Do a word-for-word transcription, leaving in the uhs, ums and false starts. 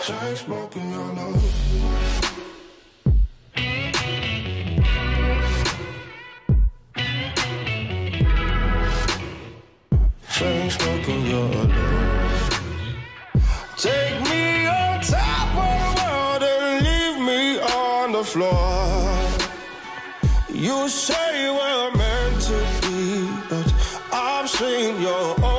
chain smoking your love. Chain smoking your love. Take me on top of the world and leave me on the floor. You say we're meant to be, but I've seen your